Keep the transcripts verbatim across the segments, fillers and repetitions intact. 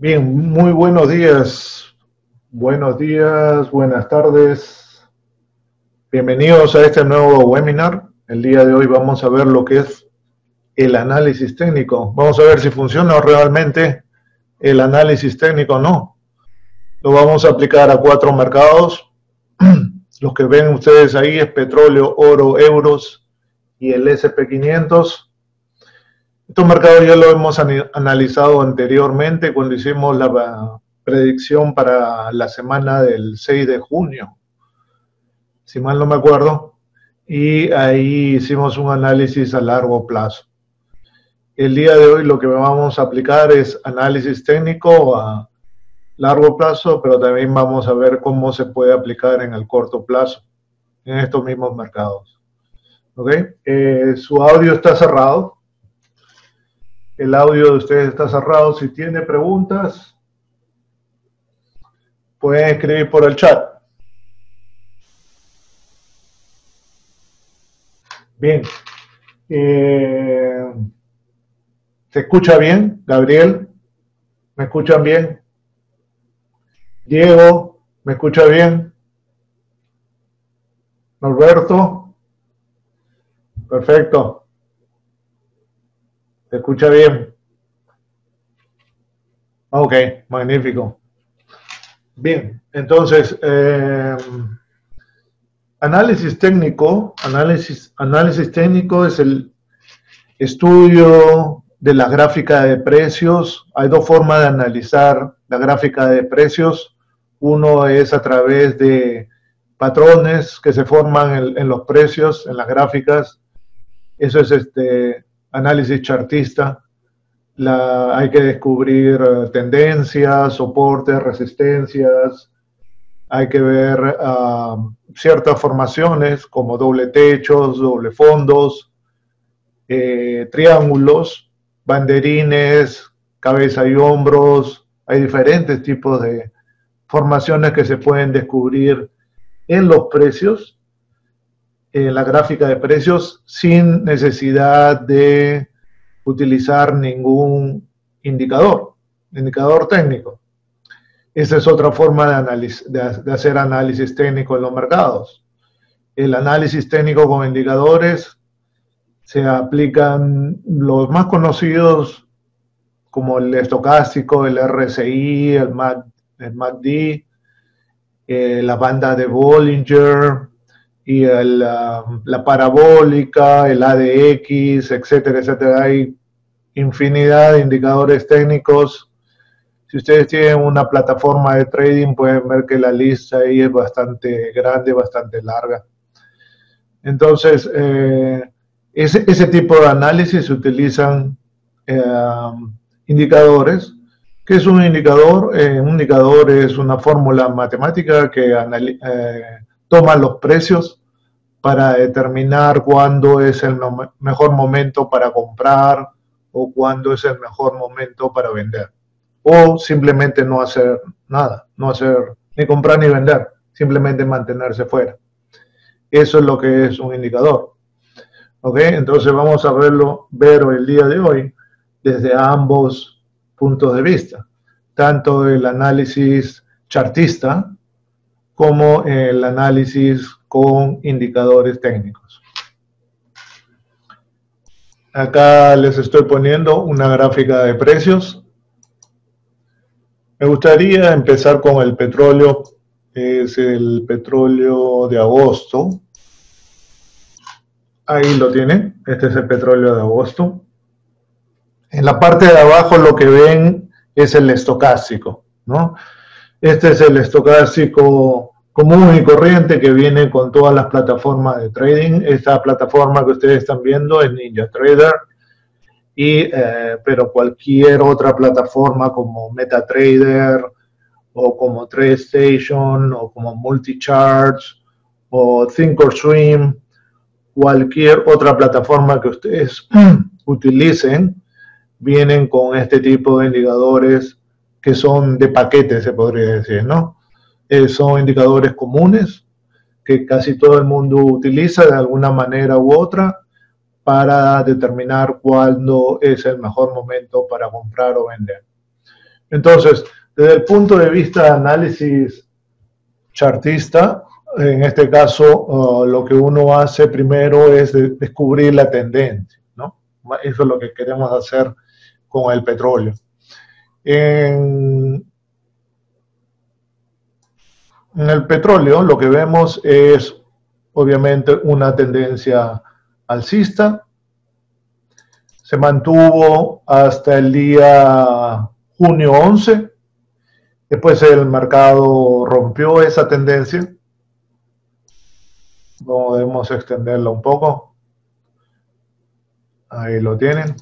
Bien, muy buenos días, buenos días, buenas tardes. Bienvenidos a este nuevo webinar. El día de hoy vamos a ver lo que es el análisis técnico. Vamos a ver si funciona realmente el análisis técnico o no. Lo vamos a aplicar a cuatro mercados. Los que ven ustedes ahí es petróleo, oro, euros y el ese pe quinientos. Estos mercados ya lo hemos analizado anteriormente cuando hicimos la predicción para la semana del seis de junio, si mal no me acuerdo, y ahí hicimos un análisis a largo plazo. El día de hoy lo que vamos a aplicar es análisis técnico a largo plazo, pero también vamos a ver cómo se puede aplicar en el corto plazo, en estos mismos mercados. ¿Ok? Eh, su audio está cerrado. El audio de ustedes está cerrado. Si tiene preguntas, pueden escribir por el chat. Bien. Eh, ¿Se escucha bien, Gabriel? ¿Me escuchan bien? Diego, ¿me escucha bien? Norberto. Perfecto. ¿Se escucha bien? Ok, magnífico. Bien, entonces, eh, análisis técnico, análisis, análisis técnico es el estudio de la gráfica de precios. Hay dos formas de analizar la gráfica de precios. Uno es a través de patrones que se forman en, en los precios, en las gráficas. Eso es este análisis chartista. La, hay que descubrir uh, tendencias, soportes, resistencias. Hay que ver uh, ciertas formaciones como doble techos, doble fondos, eh, triángulos, banderines, cabeza y hombros. Hay diferentes tipos de formaciones que se pueden descubrir en los precios, en la gráfica de precios, sin necesidad de utilizar ningún indicador, indicador técnico. Esa es otra forma de, análisis, de, de hacer análisis técnico en los mercados. El análisis técnico con indicadores se aplican los más conocidos como el estocástico, el erre ese i, el M A C D, eh, la banda de Bollinger y el, uh, la parabólica, el a de equis, etcétera, etcétera. Hay infinidad de indicadores técnicos. Si ustedes tienen una plataforma de trading, pueden ver que la lista ahí es bastante grande, bastante larga. Entonces, eh, ese, ese tipo de análisis se utilizan eh, indicadores. ¿Qué es un indicador? Eh, un indicador es una fórmula matemática que eh, toma los precios para determinar cuándo es el no mejor momento para comprar o cuándo es el mejor momento para vender. O simplemente no hacer nada, no hacer ni comprar ni vender, simplemente mantenerse fuera. Eso es lo que es un indicador. ¿Ok? Entonces vamos a verlo, ver el día de hoy desde ambos puntos de vista, tanto el análisis chartista como el análisis con indicadores técnicos. Acá les estoy poniendo una gráfica de precios. Me gustaría empezar con el petróleo. Es el petróleo de agosto. Ahí lo tienen. Este es el petróleo de agosto. En la parte de abajo lo que ven es el estocástico, ¿no? Este es el estocástico común y corriente que viene con todas las plataformas de trading. Esta plataforma que ustedes están viendo es NinjaTrader, y, eh, pero cualquier otra plataforma como MetaTrader o como TradeStation o como MultiCharts o Thinkorswim, cualquier otra plataforma que ustedes utilicen, vienen con este tipo de indicadores que son de paquete, se podría decir, ¿no? Eh, son indicadores comunes que casi todo el mundo utiliza de alguna manera u otra para determinar cuándo es el mejor momento para comprar o vender. Entonces, desde el punto de vista de análisis chartista, en este caso, uh, lo que uno hace primero es de descubrir la tendencia, ¿no? Eso es lo que queremos hacer con el petróleo. En, en el petróleo lo que vemos es, obviamente, una tendencia alcista. Se mantuvo hasta el día junio once. Después el mercado rompió esa tendencia. Podemos extenderla un poco. Ahí lo tienen.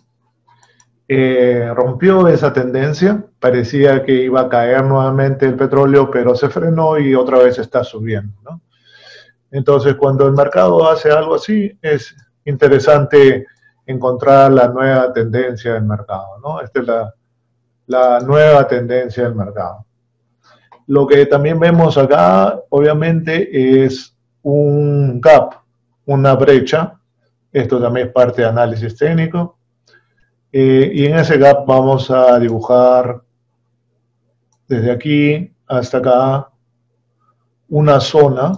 Eh, rompió esa tendencia. Parecía que iba a caer nuevamente el petróleo, pero se frenó y otra vez está subiendo, ¿no? Entonces, cuando el mercado hace algo así, es interesante encontrar la nueva tendencia del mercado, ¿no? Esta es la, la nueva tendencia del mercado. Lo que también vemos acá, obviamente, es un gap, una brecha. Esto también es parte de análisis técnico. Eh, y en ese gap vamos a dibujar desde aquí hasta acá una zona,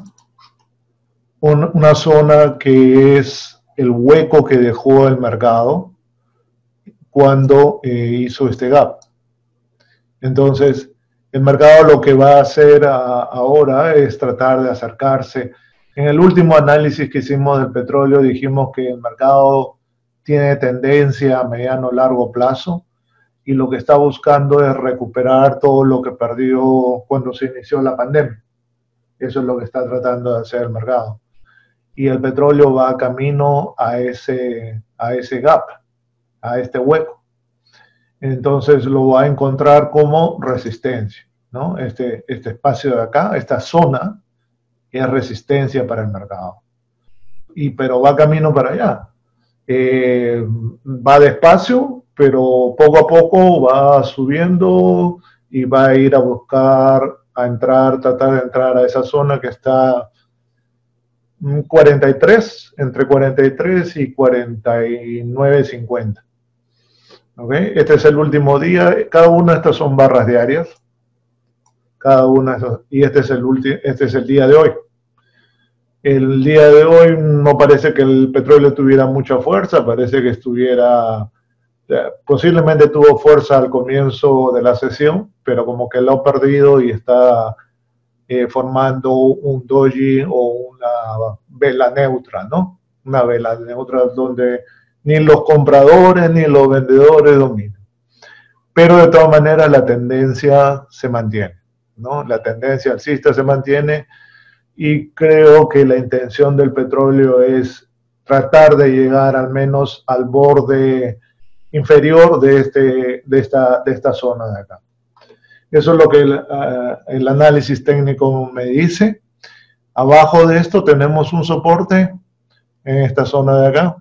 un, una zona que es el hueco que dejó el mercado cuando eh, hizo este gap. Entonces, el mercado lo que va a hacer a, ahora es tratar de acercarse. En el último análisis que hicimos del petróleo dijimos que el mercado tiene tendencia a mediano o largo plazo y lo que está buscando es recuperar todo lo que perdió cuando se inició la pandemia. Eso es lo que está tratando de hacer el mercado. Y el petróleo va camino a ese, a ese gap, a este hueco. Entonces lo va a encontrar como resistencia, ¿no? Este, este espacio de acá, esta zona, es resistencia para el mercado. Y, pero va camino para allá. Eh, va despacio, pero poco a poco va subiendo y va a ir a buscar, a entrar, tratar de entrar a esa zona que está cuarenta y tres, entre cuarenta y tres y cuarenta y nueve cincuenta. ¿Okay? Este es el último día. Cada una de estas son barras diarias. Cada una de esas, y este es el último, este es el día de hoy. El día de hoy no parece que el petróleo tuviera mucha fuerza, parece que estuviera, posiblemente tuvo fuerza al comienzo de la sesión, pero como que lo ha perdido y está eh, formando un doji o una vela neutra, ¿no? Una vela neutra donde ni los compradores ni los vendedores dominan. Pero de todas maneras la tendencia se mantiene, ¿no? La tendencia alcista se mantiene y creo que la intención del petróleo es tratar de llegar al menos al borde inferior de, este, de, esta, de esta zona de acá. Eso es lo que el, uh, el análisis técnico me dice. Abajo de esto tenemos un soporte en esta zona de acá.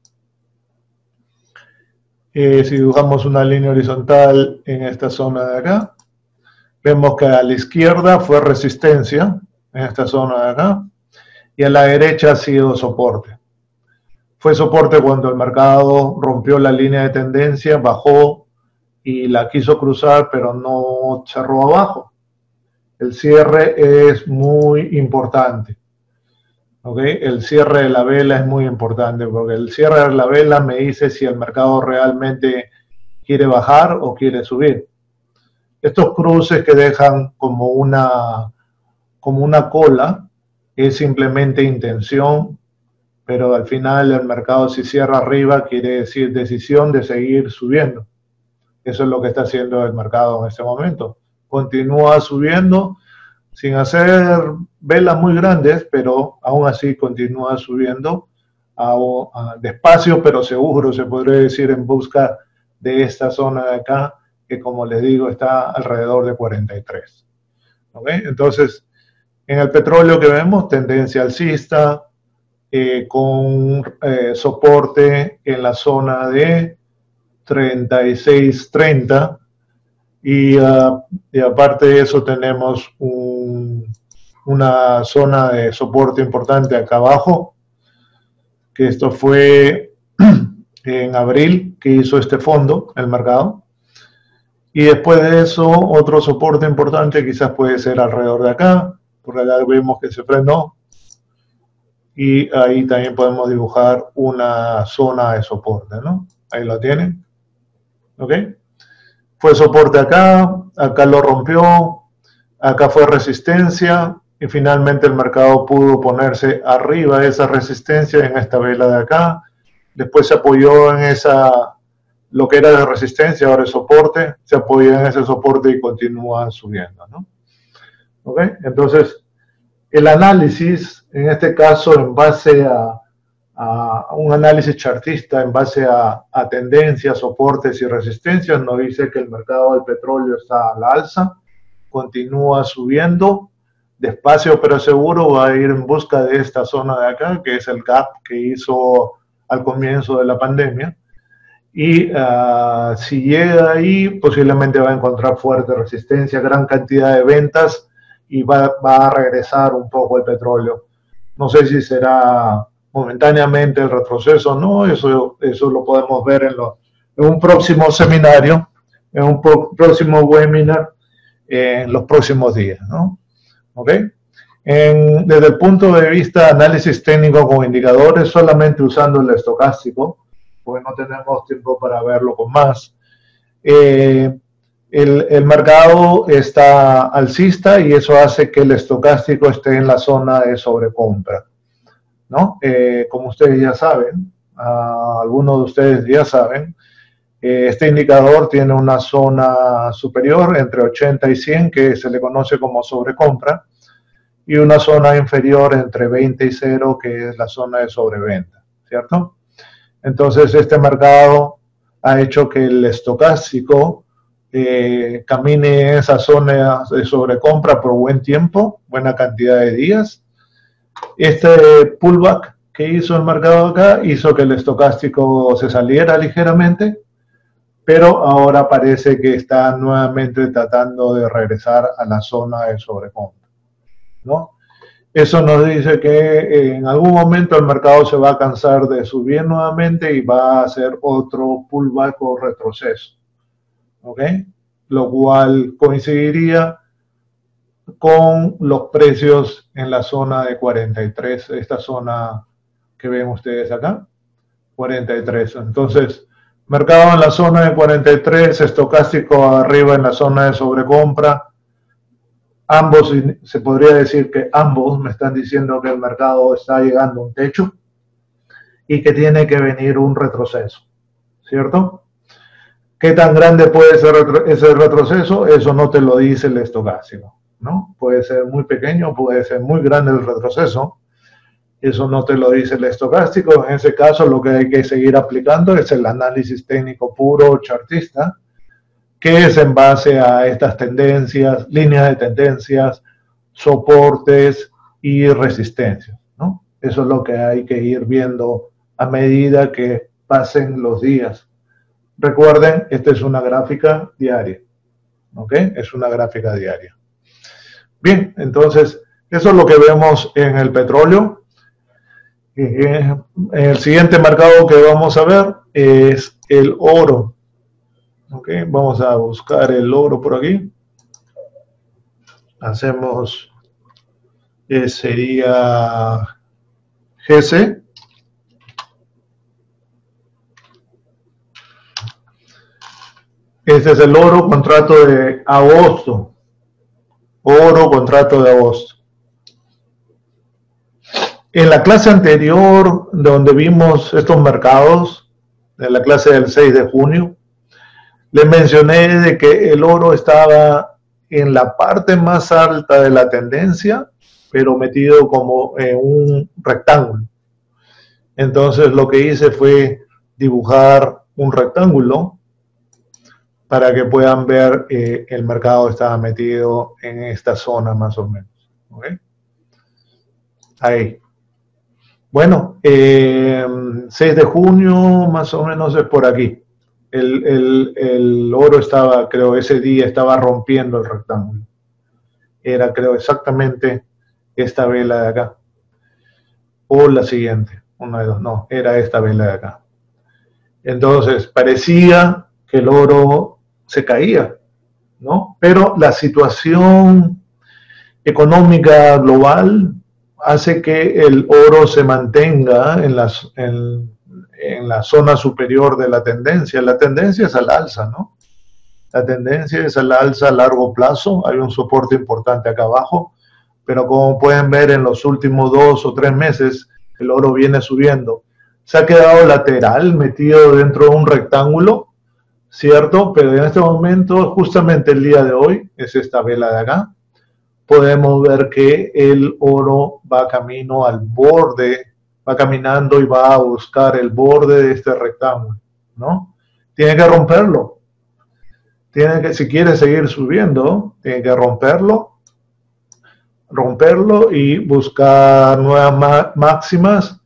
Eh, si dibujamos una línea horizontal en esta zona de acá, vemos que a la izquierda fue resistencia en esta zona de acá y a la derecha ha sido soporte. Fue soporte cuando el mercado rompió la línea de tendencia, bajó y la quiso cruzar, pero no cerró abajo. El cierre es muy importante. ¿Okay? El cierre de la vela es muy importante porque el cierre de la vela me dice si el mercado realmente quiere bajar o quiere subir. Estos cruces que dejan como una, como una cola es simplemente intención, pero al final el mercado si cierra arriba quiere decir decisión de seguir subiendo. Eso es lo que está haciendo el mercado en este momento. Continúa subiendo sin hacer velas muy grandes, pero aún así continúa subiendo a, a, despacio, pero seguro, se podría decir, en busca de esta zona de acá, que como les digo, está alrededor de cuarenta y tres. ¿Okay? Entonces, en el petróleo que vemos, tendencia alcista, eh, con eh, soporte en la zona de treinta y seis treinta. Y, uh, y aparte de eso tenemos un, una zona de soporte importante acá abajo, que esto fue en abril que hizo este fondo, el mercado, Y después de eso, otro soporte importante quizás puede ser alrededor de acá, porque acá vemos que se frenó. Y ahí también podemos dibujar una zona de soporte, ¿no? Ahí lo tienen. ¿Ok? Fue soporte acá, acá lo rompió, acá fue resistencia, y finalmente el mercado pudo ponerse arriba de esa resistencia en esta vela de acá. Después se apoyó en esa, lo que era de resistencia, ahora es soporte, se apoyó en ese soporte y continúa subiendo, ¿no? ¿Ok? Entonces, el análisis, en este caso, en base a, a un análisis chartista, en base a, a tendencias, soportes y resistencias, nos dice que el mercado del petróleo está a la alza, continúa subiendo, despacio pero seguro, va a ir en busca de esta zona de acá, que es el gap que hizo al comienzo de la pandemia. Y uh, si llega ahí, posiblemente va a encontrar fuerte resistencia, gran cantidad de ventas y va, va a regresar un poco el petróleo. No sé si será momentáneamente el retroceso o no, eso, eso lo podemos ver en, lo, en un próximo seminario, en un pro, próximo webinar, eh, en los próximos días, ¿no? ¿Ok? En, desde el punto de vista de análisis técnico con indicadores, solamente usando el estocástico, porque no tenemos tiempo para verlo con más. Eh, el, el mercado está alcista y eso hace que el estocástico esté en la zona de sobrecompra, ¿no? Eh, como ustedes ya saben, uh, algunos de ustedes ya saben, eh, este indicador tiene una zona superior entre ochenta y cien, que se le conoce como sobrecompra, y una zona inferior entre veinte y cero, que es la zona de sobreventa, ¿cierto? Entonces, este mercado ha hecho que el estocástico eh, camine en esa zona de sobrecompra por buen tiempo, buena cantidad de días. Este pullback que hizo el mercado acá hizo que el estocástico se saliera ligeramente, pero ahora parece que está nuevamente tratando de regresar a la zona de sobrecompra, ¿no? Eso nos dice que en algún momento el mercado se va a cansar de subir nuevamente y va a hacer otro pullback o retroceso, ¿ok? Lo cual coincidiría con los precios en la zona de cuarenta y tres, esta zona que ven ustedes acá, cuarenta y tres. Entonces, mercado en la zona de cuarenta y tres, estocástico arriba en la zona de sobrecompra. Ambos, se podría decir que ambos me están diciendo que el mercado está llegando a un techo y que tiene que venir un retroceso, ¿cierto? ¿Qué tan grande puede ser ese retroceso? Eso no te lo dice el estocástico, ¿no? Puede ser muy pequeño, puede ser muy grande el retroceso. Eso no te lo dice el estocástico. En ese caso, lo que hay que seguir aplicando es el análisis técnico puro chartista, que es en base a estas tendencias, líneas de tendencias, soportes y resistencias, ¿no? Eso es lo que hay que ir viendo a medida que pasen los días. Recuerden, esta es una gráfica diaria, ¿ok? Es una gráfica diaria. Bien, entonces, eso es lo que vemos en el petróleo. El siguiente mercado que vamos a ver es el oro. Ok, vamos a buscar el oro por aquí. Hacemos, eh, sería G C. Este es el oro, contrato de agosto. Oro, contrato de agosto. En la clase anterior, donde vimos estos mercados, en la clase del seis de junio, les mencioné de que el oro estaba en la parte más alta de la tendencia, pero metido como en un rectángulo. Entonces lo que hice fue dibujar un rectángulo para que puedan ver eh, el mercado estaba metido en esta zona más o menos. ¿Okay? Ahí. Bueno, eh, seis de junio más o menos es por aquí. El, el, el oro estaba, creo, ese día estaba rompiendo el rectángulo. Era, creo, exactamente esta vela de acá. O la siguiente, una de dos, no, era esta vela de acá. Entonces, parecía que el oro se caía. ¿no? Pero la situación económica global hace que el oro se mantenga en, las, en, en la zona superior de la tendencia. La tendencia es al alza, ¿no? La tendencia es al alza a largo plazo. Hay un soporte importante acá abajo, pero como pueden ver en los últimos dos o tres meses, el oro viene subiendo. Se ha quedado lateral, metido dentro de un rectángulo, ¿cierto? Pero en este momento, justamente el día de hoy, es esta vela de acá, podemos ver que el oro va camino al borde, va caminando y va a buscar el borde de este rectángulo, ¿no? Tiene que romperlo. Tiene que, si quiere seguir subiendo, tiene que romperlo, romperlo y buscar nuevas máximas.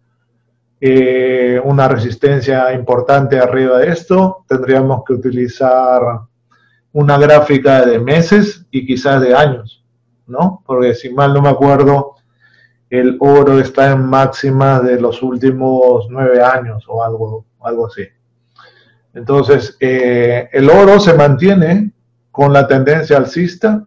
Eh, una resistencia importante arriba de esto. Tendríamos que utilizar una gráfica de meses y quizás de años, ¿no? Porque si mal no me acuerdo, el oro está en máxima de los últimos nueve años o algo, algo así. Entonces, eh, el oro se mantiene con la tendencia alcista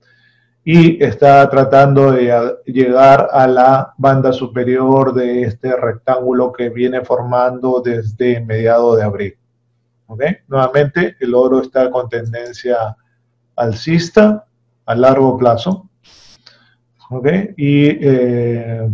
y está tratando de llegar a la banda superior de este rectángulo que viene formando desde mediados de abril. ¿Okay? Nuevamente, el oro está con tendencia alcista a largo plazo. ¿Okay? Y eh,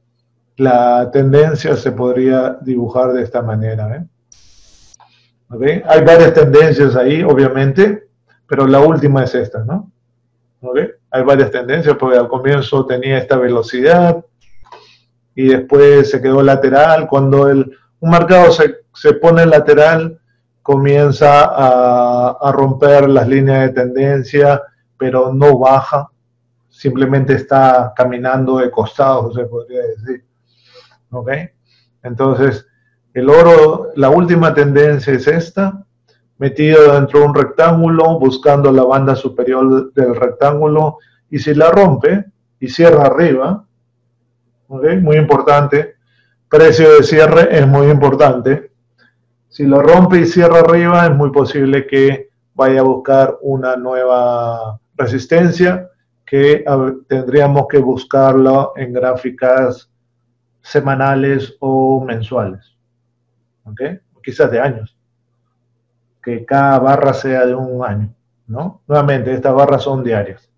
la tendencia se podría dibujar de esta manera. ¿eh? ¿Okay? Hay varias tendencias ahí, obviamente, pero la última es esta, ¿no? ¿Okay? Hay varias tendencias, porque al comienzo tenía esta velocidad y después se quedó lateral. Cuando el, un mercado se, se pone lateral, comienza a, a romper las líneas de tendencia, pero no baja, simplemente está caminando de costado, se podría decir. ¿Okay? Entonces, el oro, la última tendencia es esta, metido dentro de un rectángulo, buscando la banda superior del rectángulo, y si la rompe y cierra arriba, ¿okay? Muy importante, precio de cierre es muy importante. Si lo rompe y cierra arriba, es muy posible que vaya a buscar una nueva resistencia, que ver, tendríamos que buscarlo en gráficas semanales o mensuales, ¿okay? Quizás de años. Que cada barra sea de un año, ¿no? Nuevamente, estas barras son diarias.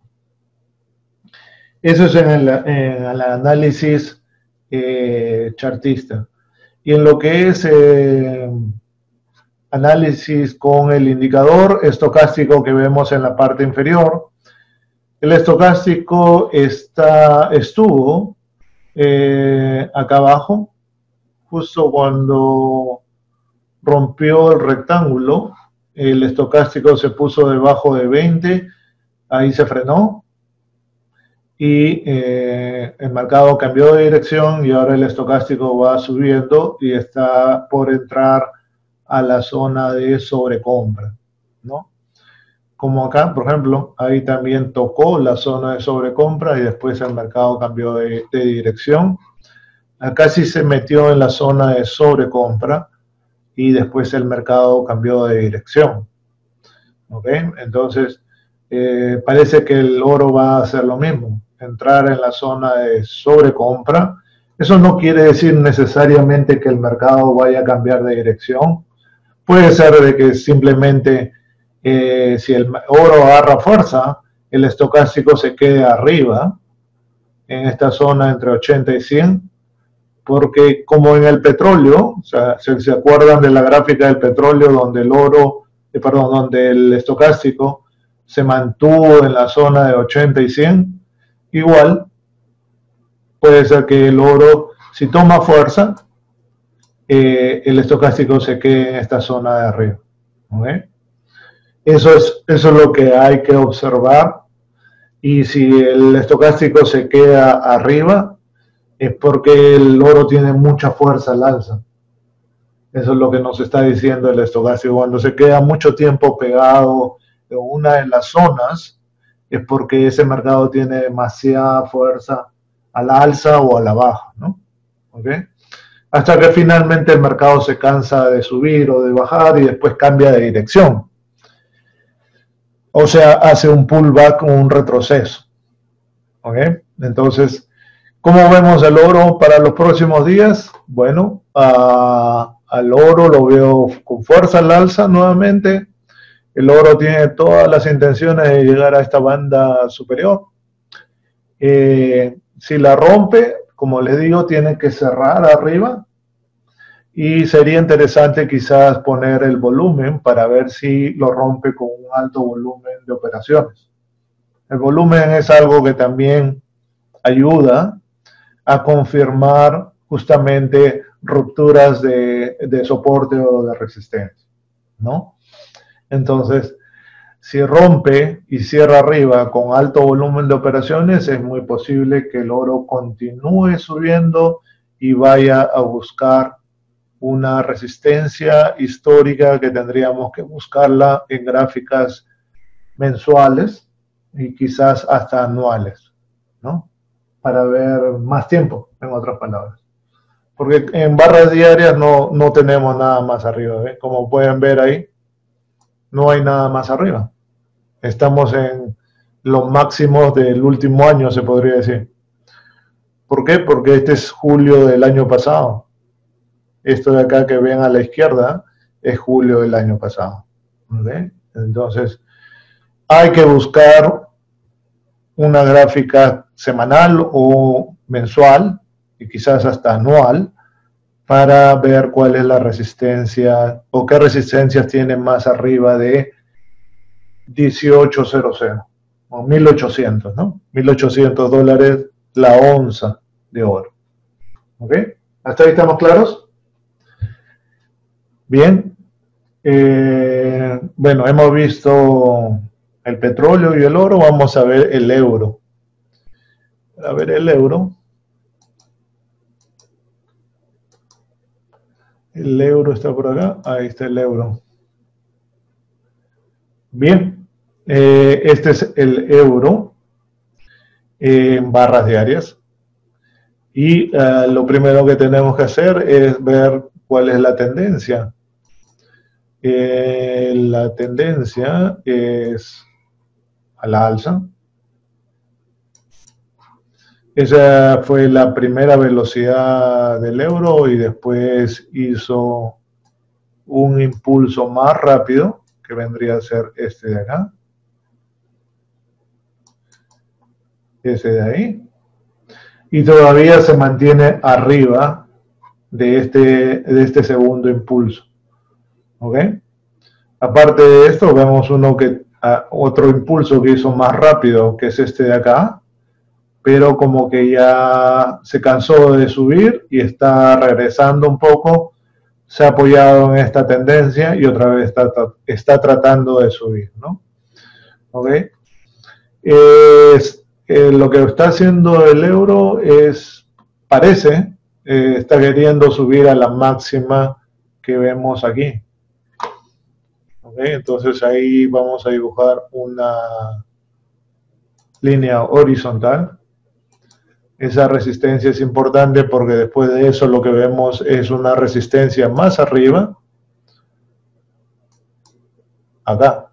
Eso es en el, en el análisis eh, chartista. Y en lo que es eh, análisis con el indicador estocástico que vemos en la parte inferior, el estocástico está, estuvo eh, acá abajo, justo cuando rompió el rectángulo, el estocástico se puso debajo de veinte, ahí se frenó y eh, el mercado cambió de dirección y ahora el estocástico va subiendo y está por entrar a la zona de sobrecompra, ¿no? Como acá, por ejemplo, ahí también tocó la zona de sobrecompra y después el mercado cambió de, de dirección. Acá sí se metió en la zona de sobrecompra y después el mercado cambió de dirección. ¿Ok? Entonces, eh, parece que el oro va a hacer lo mismo, entrar en la zona de sobrecompra. Eso no quiere decir necesariamente que el mercado vaya a cambiar de dirección. Puede ser de que simplemente eh, si el oro agarra fuerza, el estocástico se quede arriba, en esta zona entre ochenta y cien, porque como en el petróleo, o sea, si se acuerdan de la gráfica del petróleo donde el oro, eh, perdón, donde el estocástico se mantuvo en la zona de ochenta y cien, igual puede ser que el oro, si toma fuerza, eh, el estocástico se quede en esta zona de arriba. ¿Okay? Eso es, eso es lo que hay que observar, y si el estocástico se queda arriba, es porque el oro tiene mucha fuerza al alza. Eso es lo que nos está diciendo el estocástico. Cuando se queda mucho tiempo pegado en una de las zonas, es porque ese mercado tiene demasiada fuerza a la alza o a la baja, ¿no? ¿Okay? Hasta que finalmente el mercado se cansa de subir o de bajar y después cambia de dirección. o sea, hace un pullback o un retroceso. ¿Ok? Entonces, ¿cómo vemos el oro para los próximos días? Bueno, uh, al oro lo veo con fuerza al alza nuevamente. El oro tiene todas las intenciones de llegar a esta banda superior. Eh, si la rompe, como les digo, tiene que cerrar arriba. Y sería interesante quizás poner el volumen para ver si lo rompe con un alto volumen de operaciones. El volumen es algo que también ayuda a confirmar justamente rupturas de, de soporte o de resistencia, ¿no? Entonces, si rompe y cierra arriba con alto volumen de operaciones, es muy posible que el oro continúe subiendo y vaya a buscar una resistencia histórica que tendríamos que buscarla en gráficas mensuales y quizás hasta anuales, ¿no? Para ver más tiempo, en otras palabras. Porque en barras diarias no, no tenemos nada más arriba, ¿eh? Como pueden ver ahí, no hay nada más arriba. Estamos en los máximos del último año, se podría decir. ¿Por qué? Porque este es julio del año pasado. Esto de acá que ven a la izquierda es julio del año pasado. ¿Okay? Entonces, hay que buscar una gráfica semanal o mensual, y quizás hasta anual, para ver cuál es la resistencia o qué resistencias tienen más arriba de dieciocho cero cero o mil ochocientos, ¿no? mil ochocientos dólares la onza de oro. ¿Ok? ¿Hasta ahí estamos claros? Bien. Eh, bueno, hemos visto el petróleo y el oro. Vamos a ver el euro. A ver el euro. El euro está por acá. Ahí está el euro. Bien. Eh, este es el euro en barras diarias. Y uh, lo primero que tenemos que hacer es ver cuál es la tendencia. Eh, la tendencia es a la alza. Esa fue la primera velocidad del euro y después hizo un impulso más rápido, que vendría a ser este de acá. Ese de ahí. Y todavía se mantiene arriba de este, de este segundo impulso. ¿Ok? Aparte de esto, vemos uno que, uh, otro impulso que hizo más rápido, que es este de acá, pero como que ya se cansó de subir y está regresando un poco, se ha apoyado en esta tendencia y otra vez está, está tratando de subir, ¿no? ¿Ok? Es, eh, lo que está haciendo el euro es, parece, eh, está queriendo subir a la máxima que vemos aquí. ¿Okay? Entonces ahí vamos a dibujar una línea horizontal. Esa resistencia es importante porque después de eso lo que vemos es una resistencia más arriba, acá.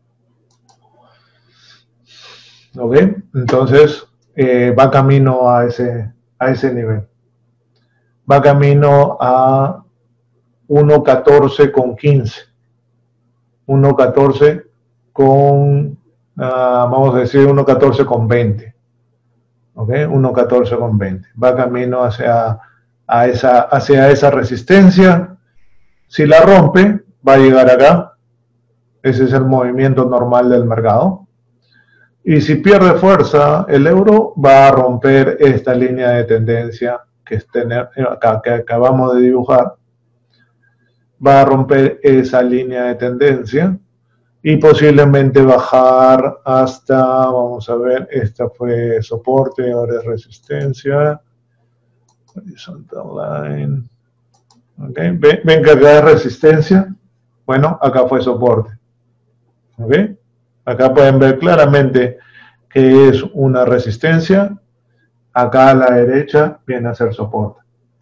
¿Ok? Entonces eh, va camino a ese, a ese nivel. Va camino a uno catorce con quince. uno catorce con, uh, vamos a decir uno catorce con veinte. ¿Ok? uno catorce con veinte. Va camino hacia, a esa, hacia esa resistencia. Si la rompe, va a llegar acá. Ese es el movimiento normal del mercado. Y si pierde fuerza, el euro va a romper esta línea de tendencia que, es tener, acá, que acabamos de dibujar. Va a romper esa línea de tendencia y posiblemente bajar hasta, vamos a ver, esta fue soporte, ahora es resistencia. Horizontal line. Okay. ¿Ven, ven que acá es resistencia? Bueno, acá fue soporte. ¿Okay? Acá pueden ver claramente que es una resistencia. Acá a la derecha viene a ser soporte.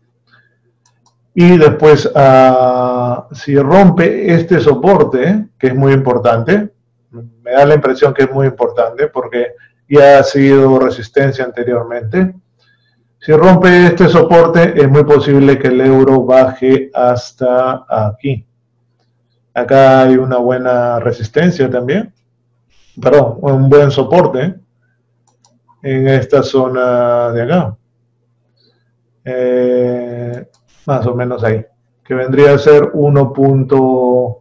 Y después, uh, si rompe este soporte, que es muy importante, me da la impresión que es muy importante porque ya ha sido resistencia anteriormente. Si rompe este soporte, es muy posible que el euro baje hasta aquí. Acá hay una buena resistencia también, perdón, un buen soporte en esta zona de acá. Eh, más o menos ahí, que vendría a ser uno punto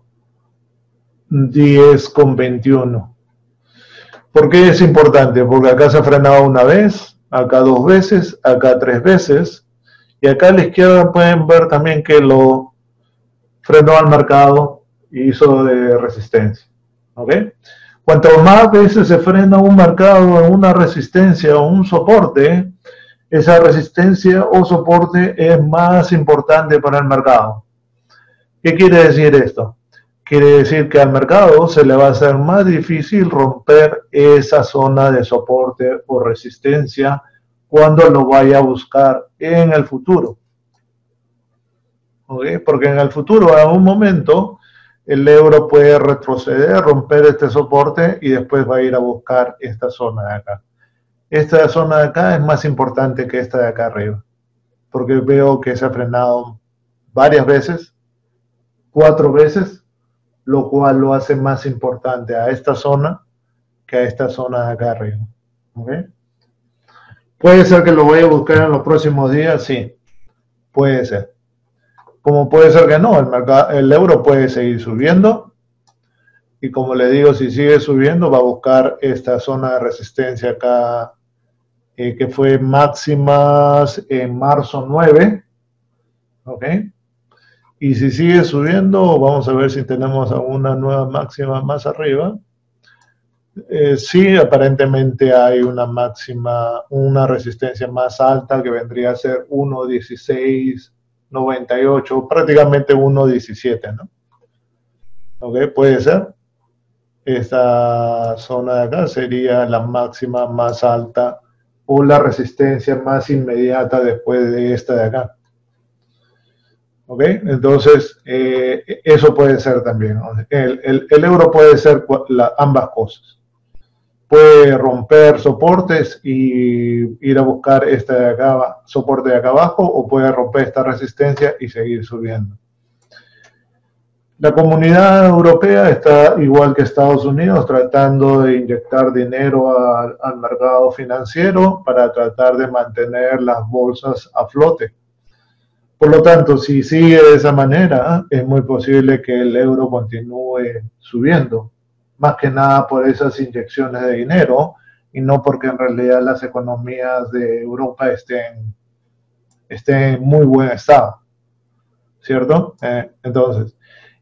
diez con veintiuno. ¿Por qué es importante? Porque acá se ha frenado una vez, acá dos veces, acá tres veces, y acá a la izquierda pueden ver también que lo frenó al mercado y hizo de resistencia. ¿Ok? Cuanto más veces se frena un mercado en una resistencia o un soporte, esa resistencia o soporte es más importante para el mercado. ¿Qué quiere decir esto? Quiere decir que al mercado se le va a hacer más difícil romper esa zona de soporte o resistencia cuando lo vaya a buscar en el futuro. ¿Okay? Porque en el futuro, a un momento, el euro puede retroceder, romper este soporte y después va a ir a buscar esta zona de acá. Esta zona de acá es más importante que esta de acá arriba, porque veo que se ha frenado varias veces, cuatro veces, lo cual lo hace más importante a esta zona que a esta zona de acá arriba. ¿Okay? ¿Puede ser que lo vaya a buscar en los próximos días? Sí, puede ser. Como puede ser que no, el, mercado, el euro puede seguir subiendo. Y como le digo, si sigue subiendo, va a buscar esta zona de resistencia acá, eh, que fue máximas en marzo nueve. ¿Ok? Y si sigue subiendo, vamos a ver si tenemos alguna nueva máxima más arriba. Eh, sí, aparentemente hay una máxima, una resistencia más alta que vendría a ser uno dieciséis noventa y ocho, prácticamente uno diecisiete, ¿no? ¿Ok? Puede ser. Esta zona de acá sería la máxima más alta o la resistencia más inmediata después de esta de acá. ¿Ok? Entonces, eh, eso puede ser también, ¿no? El, el, el euro puede ser la, ambas cosas. Puede romper soportes y ir a buscar este de acá, soporte de acá abajo, o puede romper esta resistencia y seguir subiendo. La comunidad europea está igual que Estados Unidos, tratando de inyectar dinero a, al mercado financiero para tratar de mantener las bolsas a flote. Por lo tanto, si sigue de esa manera, es muy posible que el euro continúe subiendo, más que nada por esas inyecciones de dinero y no porque en realidad las economías de Europa estén, estén en muy buen estado, ¿cierto? Eh, entonces,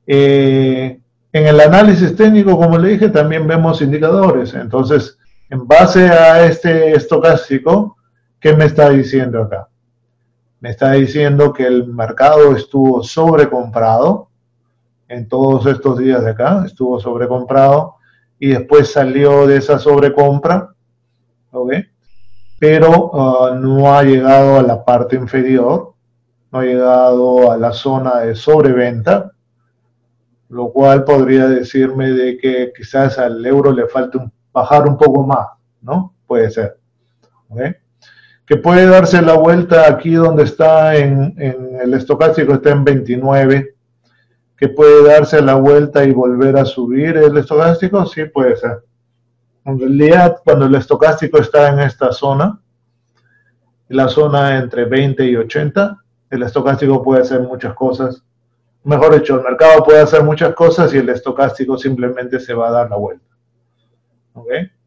eh, en el análisis técnico, como le dije, también vemos indicadores. Entonces, en base a este estocástico, ¿qué me está diciendo acá? Me está diciendo que el mercado estuvo sobrecomprado en todos estos días de acá, estuvo sobrecomprado y después salió de esa sobrecompra, ¿ok? Pero uh, no ha llegado a la parte inferior, no ha llegado a la zona de sobreventa, lo cual podría decirme de que quizás al euro le falte un, bajar un poco más, ¿no? Puede ser, ¿ok? Que puede darse la vuelta aquí donde está en, en el estocástico, está en veintinueve, que puede darse la vuelta y volver a subir el estocástico, sí puede ser. En realidad, cuando el estocástico está en esta zona, la zona entre veinte y ochenta, el estocástico puede hacer muchas cosas. Mejor dicho, el mercado puede hacer muchas cosas y el estocástico simplemente se va a dar la vuelta. ¿Ok?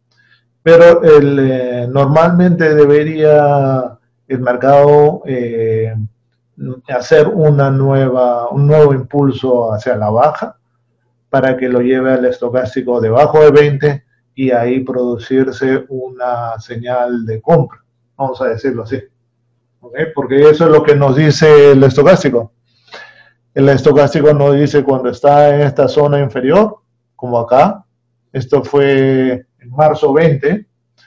Pero el, eh, normalmente debería el mercado eh, hacer una nueva, un nuevo impulso hacia la baja para que lo lleve al estocástico debajo de veinte y ahí producirse una señal de compra, vamos a decirlo así. ¿Okay? Porque eso es lo que nos dice el estocástico. El estocástico nos dice cuando está en esta zona inferior, como acá, esto fue en marzo veinte,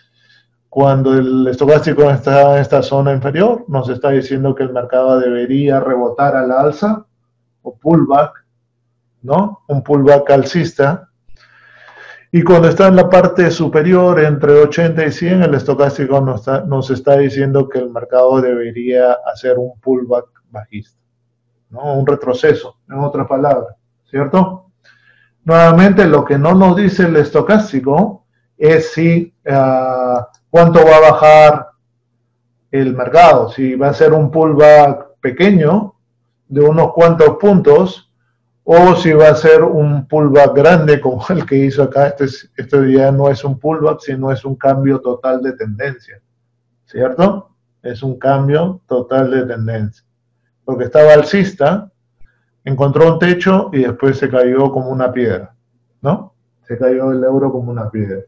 cuando el estocástico está en esta zona inferior, nos está diciendo que el mercado debería rebotar al alza o pullback, ¿no? Un pullback alcista. Y cuando está en la parte superior, entre ochenta y cien, el estocástico nos está, nos está diciendo que el mercado debería hacer un pullback bajista, ¿no? Un retroceso, en otras palabras, ¿cierto? Nuevamente, lo que no nos dice el estocástico es si uh, cuánto va a bajar el mercado, si va a ser un pullback pequeño de unos cuantos puntos, o si va a ser un pullback grande como el que hizo acá. Este, este día no es un pullback, sino es un cambio total de tendencia, ¿cierto? Es un cambio total de tendencia, porque estaba alcista, encontró un techo y después se cayó como una piedra, ¿no? Se cayó el euro como una piedra.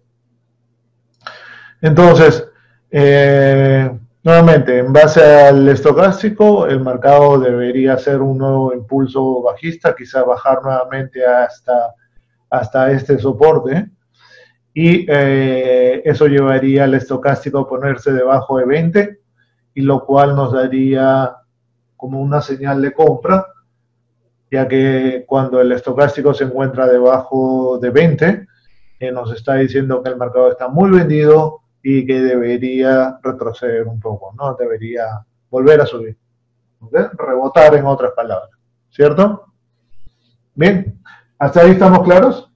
Entonces, eh, nuevamente, en base al estocástico, el mercado debería hacer un nuevo impulso bajista, quizá bajar nuevamente hasta, hasta este soporte, y eh, eso llevaría al estocástico a ponerse debajo de veinte, y lo cual nos daría como una señal de compra, ya que cuando el estocástico se encuentra debajo de veinte, eh, nos está diciendo que el mercado está muy vendido y que debería retroceder un poco, ¿no? Debería volver a subir, ¿okay? Rebotar, en otras palabras, ¿cierto? Bien, ¿hasta ahí estamos claros?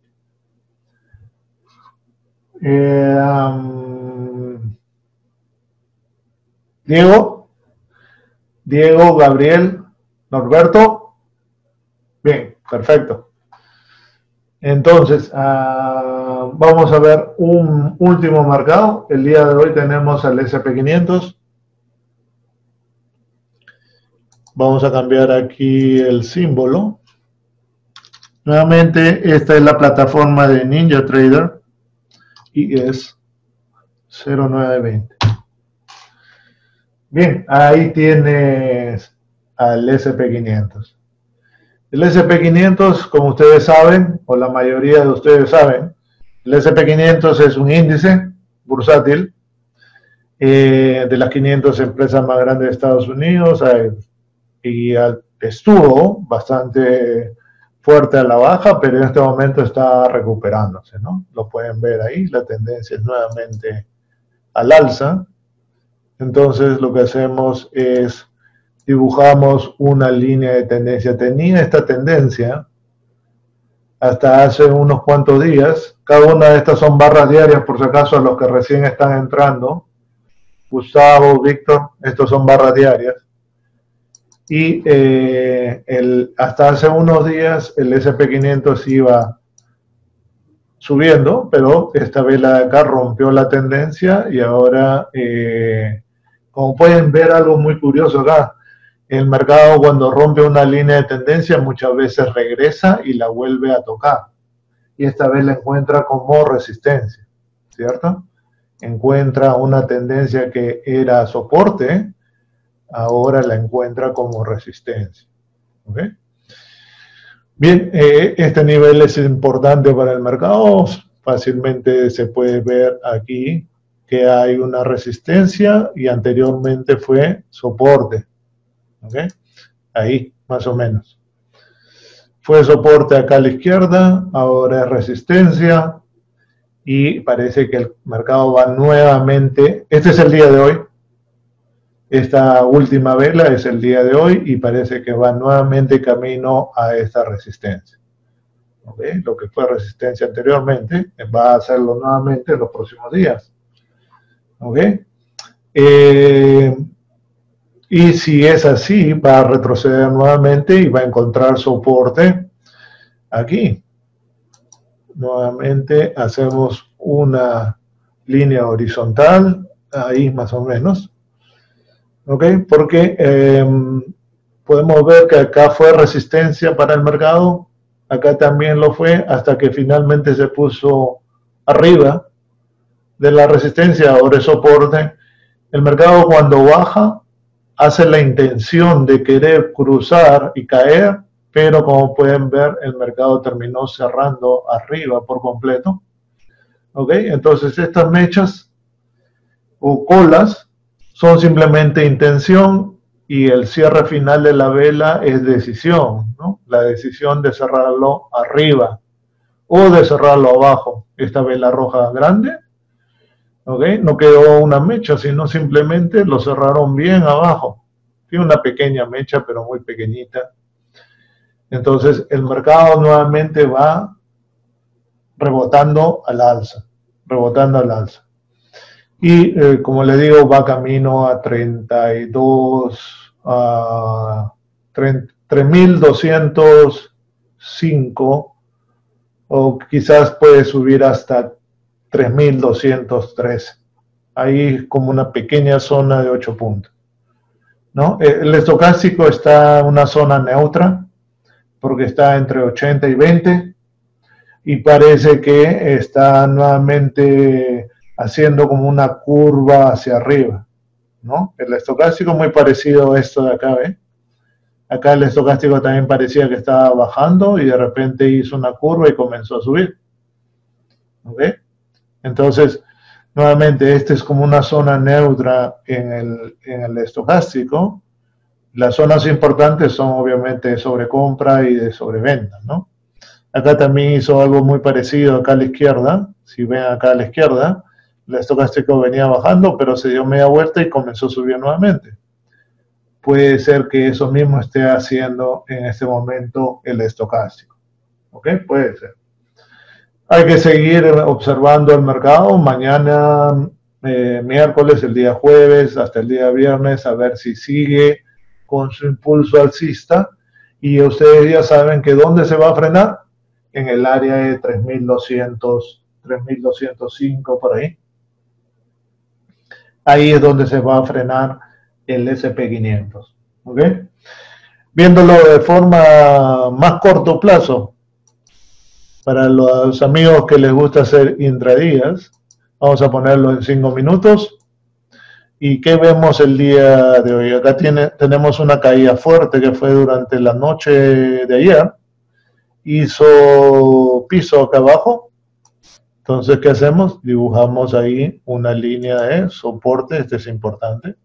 Eh, um, Diego, Diego, Gabriel, Norberto. Bien, perfecto. Entonces, uh, vamos a ver un último mercado. El día de hoy tenemos al ese and pe quinientos. Vamos a cambiar aquí el símbolo. Nuevamente, esta es la plataforma de NinjaTrader y es cero nueve veinte. Bien, ahí tienes al ese and pe quinientos. El ese and pe quinientos, como ustedes saben, o la mayoría de ustedes saben, el ese and pe quinientos es un índice bursátil eh, de las quinientas empresas más grandes de Estados Unidos, eh, y estuvo bastante fuerte a la baja, pero en este momento está recuperándose, ¿no? Lo pueden ver ahí, la tendencia es nuevamente al alza. Entonces lo que hacemos es dibujamos una línea de tendencia. Tenía esta tendencia hasta hace unos cuantos días. Cada una de estas son barras diarias, por si acaso a los que recién están entrando. Gustavo, Víctor, estos son barras diarias. Y eh, el, hasta hace unos días el ese and pe quinientos iba subiendo, pero esta vela de acá rompió la tendencia y ahora, eh, como pueden ver, algo muy curioso acá. El mercado, cuando rompe una línea de tendencia, muchas veces regresa y la vuelve a tocar. Y esta vez la encuentra como resistencia, ¿cierto? Encuentra una tendencia que era soporte, ahora la encuentra como resistencia. ¿Okay? Bien, eh, este nivel es importante para el mercado. Fácilmente se puede ver aquí que hay una resistencia y anteriormente fue soporte. ¿Okay? Ahí, más o menos. Fue soporte acá a la izquierda, ahora es resistencia y parece que el mercado va nuevamente. Este es el día de hoy. Esta última vela es el día de hoy y parece que va nuevamente camino a esta resistencia. ¿Okay? Lo que fue resistencia anteriormente va a hacerlo nuevamente en los próximos días. ¿Okay? Eh, Y si es así, va a retroceder nuevamente y va a encontrar soporte aquí. Nuevamente hacemos una línea horizontal, ahí más o menos. ¿Ok? Porque eh, podemos ver que acá fue resistencia para el mercado, acá también lo fue, hasta que finalmente se puso arriba de la resistencia, ahora es soporte. El mercado, cuando baja, hace la intención de querer cruzar y caer, pero como pueden ver, el mercado terminó cerrando arriba por completo. ¿Ok? Entonces estas mechas o colas son simplemente intención y el cierre final de la vela es decisión, ¿no? La decisión de cerrarlo arriba o de cerrarlo abajo. esta vela roja grande, ¿ok? No quedó una mecha, sino simplemente lo cerraron bien abajo. Tiene una pequeña mecha, pero muy pequeñita. Entonces el mercado nuevamente va rebotando al alza, rebotando al alza. Y eh, como le digo, va camino a treinta y dos, a tres mil doscientos cinco, o quizás puede subir hasta tres mil doscientos trece. Ahí como una pequeña zona de ocho puntos, ¿no? El estocástico está en una zona neutra, porque está entre ochenta y veinte, y parece que está nuevamente haciendo como una curva hacia arriba, ¿no? El estocástico muy parecido a esto de acá, ¿ve? Acá el estocástico también parecía que estaba bajando y de repente hizo una curva y comenzó a subir, ¿ok? Entonces, nuevamente, esta es como una zona neutra en el, en el estocástico. Las zonas importantes son obviamente de sobrecompra y de sobreventa, ¿no? Acá también hizo algo muy parecido acá a la izquierda. Si ven acá a la izquierda, el estocástico venía bajando, pero se dio media vuelta y comenzó a subir nuevamente. Puede ser que eso mismo esté haciendo en este momento el estocástico. ¿Ok? Puede ser. Hay que seguir observando el mercado. Mañana, eh, miércoles, el día jueves, hasta el día viernes, a ver si sigue con su impulso alcista. Y ustedes ya saben que ¿dónde se va a frenar? En el área de tres mil doscientos, tres mil doscientos cinco, por ahí. Ahí es donde se va a frenar el ese pe quinientos. ¿Ok? Viéndolo de forma más corto plazo, para los amigos que les gusta hacer intradías, vamos a ponerlo en cinco minutos. ¿Y qué vemos el día de hoy? Acá tiene, tenemos una caída fuerte que fue durante la noche de ayer. Hizo piso acá abajo. Entonces, ¿qué hacemos? Dibujamos ahí una línea de soporte. Este es importante.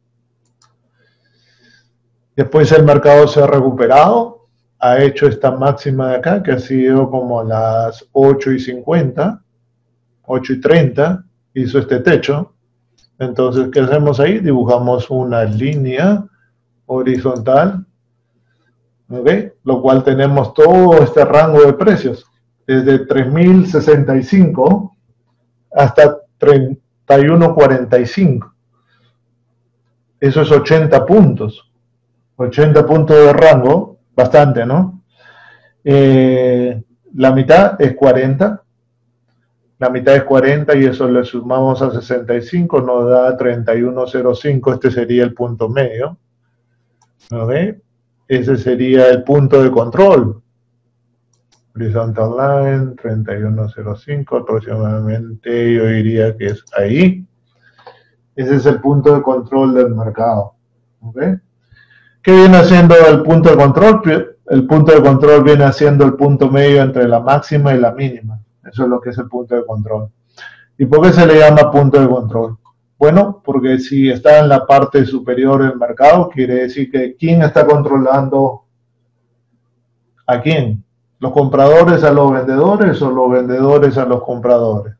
Después el mercado se ha recuperado. Ha hecho esta máxima de acá, que ha sido como a las ocho y cincuenta, ocho y treinta, hizo este techo. Entonces, ¿qué hacemos ahí? Dibujamos una línea horizontal, ¿ok? Lo cual tenemos todo este rango de precios, desde tres mil sesenta y cinco hasta treinta y uno cuarenta y cinco. Eso es ochenta puntos. ochenta puntos de rango. Bastante, ¿no? Eh, la mitad es cuarenta. La mitad es cuarenta y eso le sumamos a sesenta y cinco, nos da treinta y uno cero cinco. Este sería el punto medio. ¿Ok? Ese sería el punto de control. Horizontal line, treinta y uno cero cinco. Aproximadamente yo diría que es ahí. Ese es el punto de control del mercado. ¿Ok? ¿Qué viene haciendo el punto de control? El punto de control viene haciendo el punto medio entre la máxima y la mínima. Eso es lo que es el punto de control. ¿Y por qué se le llama punto de control? Bueno, porque si está en la parte superior del mercado, quiere decir que ¿quién está controlando a quién? ¿Los compradores a los vendedores o los vendedores a los compradores?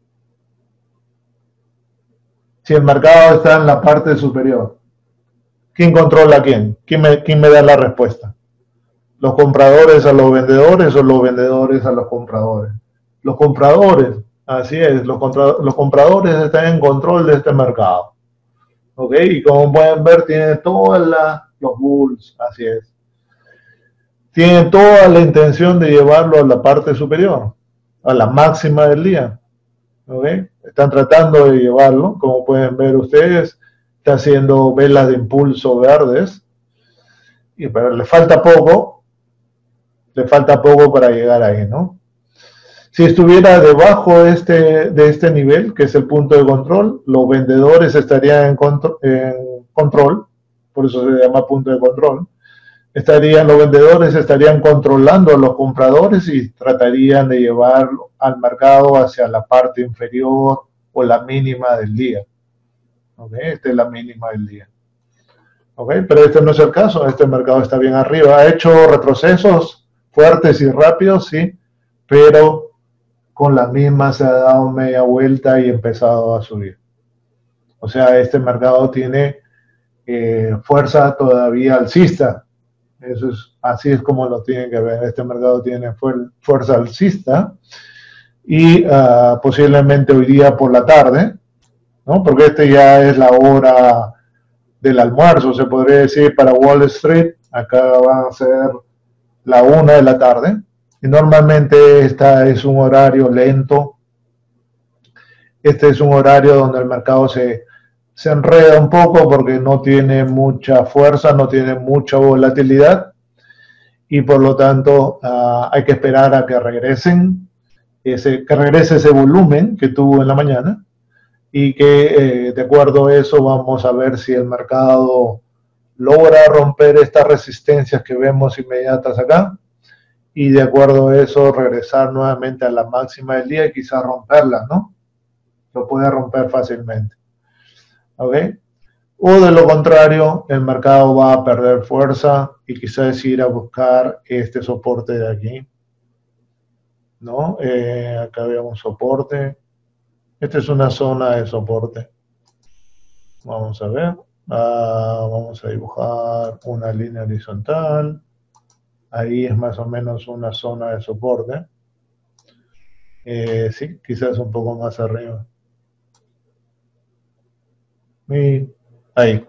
Si el mercado está en la parte superior, ¿quién controla a quién? ¿Quién me, quién me da la respuesta? ¿Los compradores a los vendedores o los vendedores a los compradores? Los compradores, así es, los, contra, los compradores están en control de este mercado. ¿Ok? Y como pueden ver, tienen todos los bulls, así es. Tienen toda la intención de llevarlo a la parte superior, a la máxima del día. ¿Ok? Están tratando de llevarlo, como pueden ver ustedes. Está haciendo velas de impulso verdes, y, pero le falta poco, le falta poco para llegar ahí, ¿no? Si estuviera debajo de este, de este nivel, que es el punto de control, los vendedores estarían en, contro en control, por eso se llama punto de control. Estarían, los vendedores estarían controlando a los compradores y tratarían de llevar al mercado hacia la parte inferior o la mínima del día. ¿Okay? Esta es la mínima del día. ¿Okay? Pero este no es el caso, este mercado está bien arriba. Ha hecho retrocesos fuertes y rápidos, sí, pero con la misma se ha dado media vuelta y empezado a subir. O sea, este mercado tiene eh, fuerza todavía alcista. Eso es, así es como lo tienen que ver. Este mercado tiene fuer fuerza alcista y uh, posiblemente hoy día por la tarde, ¿no? Porque este ya es la hora del almuerzo, se podría decir, para Wall Street. Acá va a ser la una de la tarde. Y normalmente este es un horario lento. Este es un horario donde el mercado se, se enreda un poco porque no tiene mucha fuerza, no tiene mucha volatilidad. Y por lo tanto uh, hay que esperar a que regresen, ese, que regrese ese volumen que tuvo en la mañana. Y que eh, de acuerdo a eso vamos a ver si el mercado logra romper estas resistencias que vemos inmediatas acá. Y de acuerdo a eso regresar nuevamente a la máxima del día y quizás romperla, ¿no? Lo puede romper fácilmente. ¿Ok? O de lo contrario, el mercado va a perder fuerza y quizás ir a buscar este soporte de aquí, ¿no? Eh, acá había un soporte. Esta es una zona de soporte. Vamos a ver. Ah, vamos a dibujar una línea horizontal. Ahí es más o menos una zona de soporte. Eh, sí, quizás un poco más arriba. Y ahí.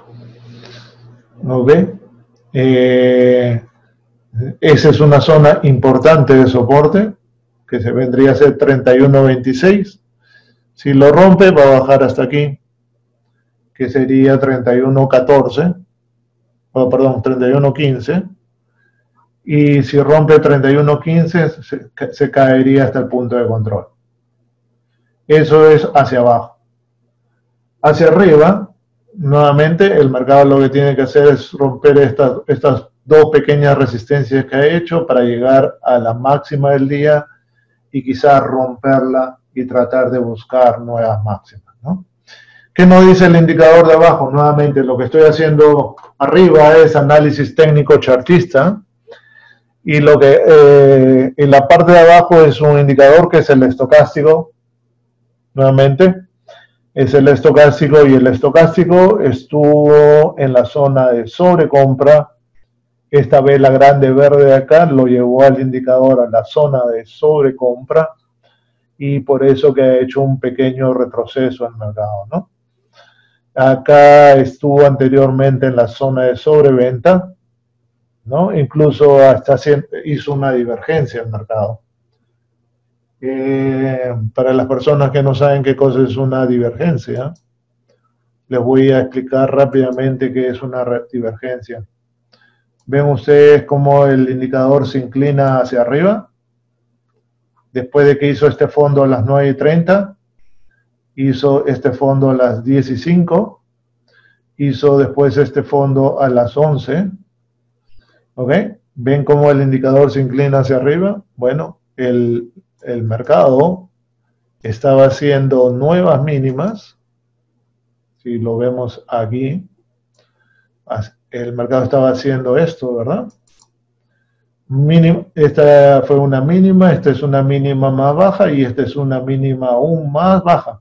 ¿No ve? Eh, esa es una zona importante de soporte, que se vendría a ser treinta y uno veintiséis. Si lo rompe, va a bajar hasta aquí, que sería treinta y uno catorce. Oh, perdón, treinta y uno quince. Y si rompe treinta y uno quince, se, se caería hasta el punto de control. Eso es hacia abajo. Hacia arriba, nuevamente, el mercado lo que tiene que hacer es romper estas, estas dos pequeñas resistencias que ha hecho para llegar a la máxima del día y quizás romperla y tratar de buscar nuevas máximas, ¿no? ¿Qué nos dice el indicador de abajo? Nuevamente, lo que estoy haciendo arriba es análisis técnico chartista. Y lo que eh, en la parte de abajo es un indicador que es el estocástico. Nuevamente, es el estocástico y el estocástico estuvo en la zona de sobrecompra. Esta vela grande verde de acá lo llevó al indicador a la zona de sobrecompra y por eso que ha hecho un pequeño retroceso en el mercado, ¿no? Acá estuvo anteriormente en la zona de sobreventa, ¿no? Incluso hasta hizo una divergencia el mercado. Eh, para las personas que no saben qué cosa es una divergencia, les voy a explicar rápidamente qué es una divergencia. ¿Ven ustedes cómo el indicador se inclina hacia arriba? Después de que hizo este fondo a las nueve y treinta, hizo este fondo a las diez y cinco, hizo después este fondo a las once. ¿Ok? ¿Ven cómo el indicador se inclina hacia arriba? Bueno, el, el mercado estaba haciendo nuevas mínimas. Si lo vemos aquí, el mercado estaba haciendo esto, ¿verdad? Mínima, esta fue una mínima, esta es una mínima más baja y esta es una mínima aún más baja.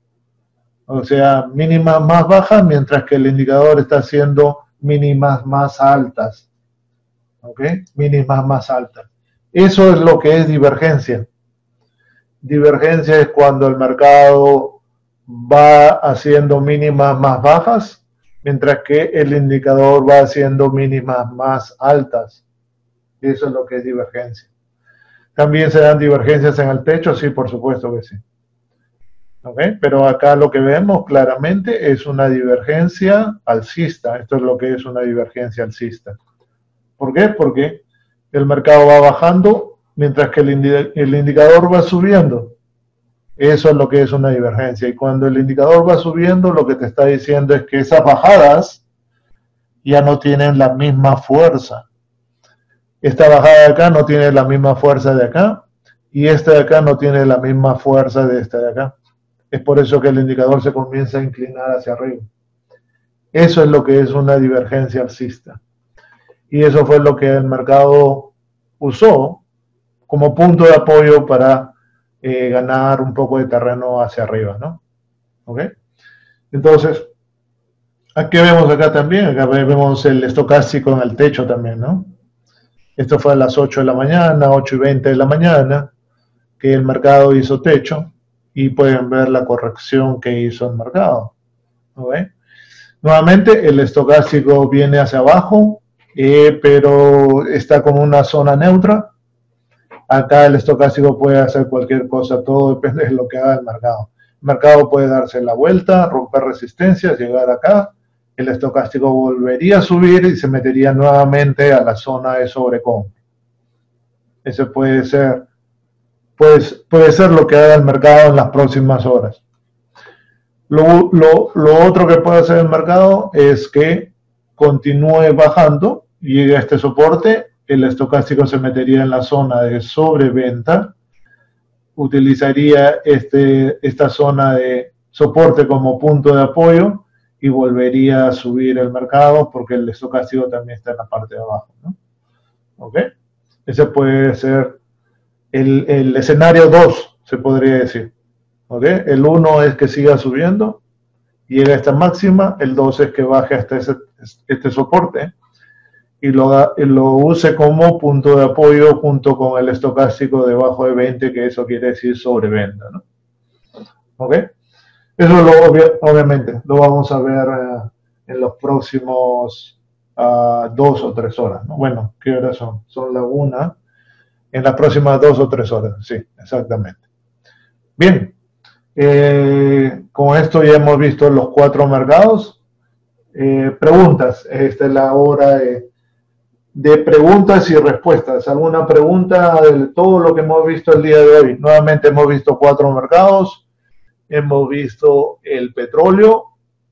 O sea, mínimas más bajas mientras que el indicador está haciendo mínimas más altas. ¿Ok? Mínimas más altas. Eso es lo que es divergencia. Divergencia es cuando el mercado va haciendo mínimas más bajas, mientras que el indicador va haciendo mínimas más altas. Eso es lo que es divergencia. ¿También se dan divergencias en el techo? Sí, por supuesto que sí. ¿Ok? Pero acá lo que vemos claramente es una divergencia alcista. Esto es lo que es una divergencia alcista. ¿Por qué? Porque el mercado va bajando mientras que el, indi el indicador va subiendo. Eso es lo que es una divergencia. Y cuando el indicador va subiendo, lo que te está diciendo es que esas bajadas ya no tienen la misma fuerza. Esta bajada de acá no tiene la misma fuerza de acá. Y esta de acá no tiene la misma fuerza de esta de acá. Es por eso que el indicador se comienza a inclinar hacia arriba. Eso es lo que es una divergencia alcista. Y eso fue lo que el mercado usó como punto de apoyo para eh, ganar un poco de terreno hacia arriba, ¿no? ¿Ok? Entonces, aquí vemos acá también, acá vemos el estocástico en el techo también, ¿no? Esto fue a las ocho de la mañana, ocho y veinte de la mañana, que el mercado hizo techo, y pueden ver la corrección que hizo el mercado. ¿Ok? Nuevamente, el estocástico viene hacia abajo, eh, pero está como una zona neutra. Acá el estocástico puede hacer cualquier cosa, todo depende de lo que haga el mercado. El mercado puede darse la vuelta, romper resistencias, llegar acá, el estocástico volvería a subir y se metería nuevamente a la zona de sobrecompra. Ese puede ser, pues, puede ser lo que haga el mercado en las próximas horas. Lo, lo, lo otro que puede hacer el mercado es que continúe bajando, llegue a este soporte, el estocástico se metería en la zona de sobreventa, utilizaría este, esta zona de soporte como punto de apoyo y volvería a subir el mercado porque el estocástico también está en la parte de abajo, ¿no? ¿Ok? Ese puede ser el, el escenario dos, se podría decir. ¿Ok? El uno es que siga subiendo, llega a esta máxima, el dos es que baje hasta ese, este soporte y lo, lo use como punto de apoyo junto con el estocástico debajo de veinte, que eso quiere decir sobreventa, ¿no? ¿Ok? Eso lo, obvia, obviamente lo vamos a ver uh, en los próximos uh, dos o tres horas, ¿no? Bueno, ¿qué horas son? Son la una. En las próximas dos o tres horas, sí, exactamente. Bien, eh, con esto ya hemos visto los cuatro mercados. Eh, preguntas, esta es la hora de, de preguntas y respuestas. ¿Alguna pregunta de todo lo que hemos visto el día de hoy? Nuevamente hemos visto cuatro mercados. Hemos visto el petróleo,